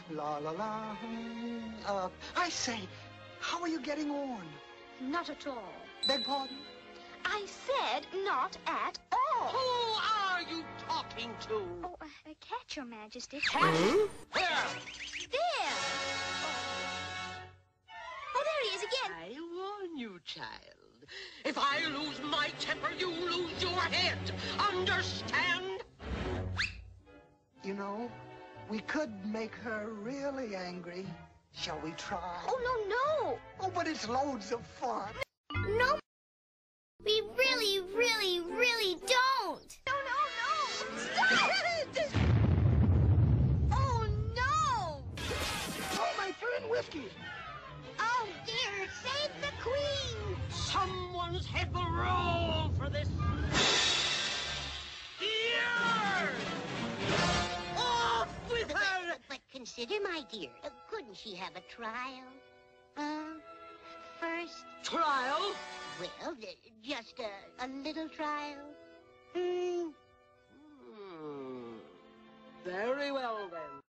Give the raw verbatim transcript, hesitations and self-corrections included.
La la la. Uh, I say, how are you getting on? Not at all. Beg pardon? I said not at all. Who are you talking to? Oh, uh, a cat, Your Majesty. Huh? Where? There! Oh, there he is again. I warn you, child. If I lose my temper, you lose your head. Understand? You know, we could make her really angry. Shall we try? Oh, no, no. Oh, but it's loads of fun. No. We really, really, really don't. No, no, no. Stop it! Oh, no. Oh, my friend Whiskey. Oh, dear. Save the queen. Someone's head will roll for this. Here! Off with But, her! but, but consider, my dear, uh, couldn't she have a trial? Uh, first? Trial? Well, uh, just a, a little trial. Hmm. Hmm. Very well,